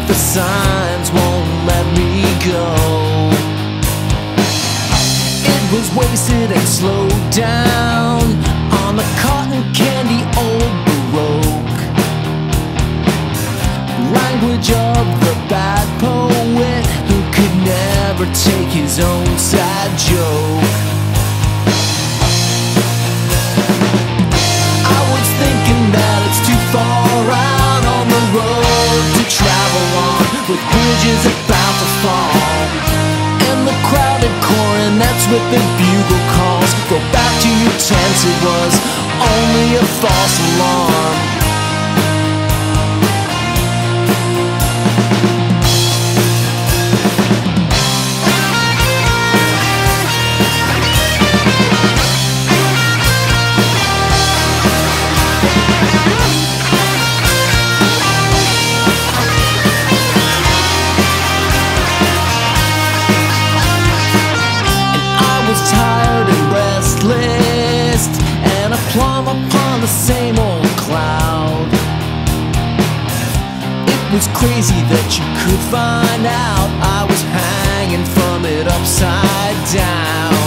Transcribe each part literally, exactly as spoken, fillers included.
the signs won't let me go. It was wasted and slowed down on the cotton candy old Baroque language of the bad poet who could never take his own sad joke. I was thinking that it's too far out on the road to travel on, with bridges about to fall, and the crowded coronets with the bugle calls. Go back to your tents, it was only a false alarm. Tired and restless, and a plumb upon the same old cloud. It was crazy that you could find out I was hanging from it upside down.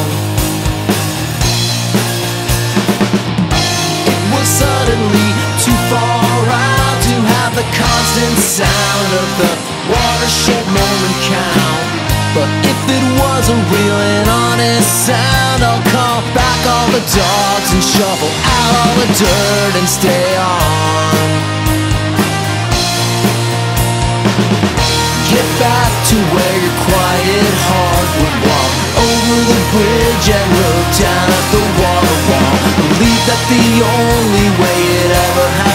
It was suddenly too far out to have the constant sound of the watershed moment count. But if it was a real and honest sound, I'll call back all the dogs and shovel out all the dirt and stay on. Get back to where your quiet heart would walk over the bridge and look down at the water wall. Believe that the only way it ever happened